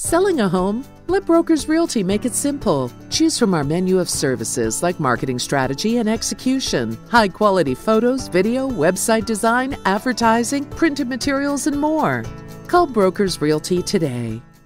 Selling a home? Let Brokers Realty make it simple. Choose from our menu of services like marketing strategy and execution, high-quality photos, video, website design, advertising, printed materials, and more. Call Brokers Realty today.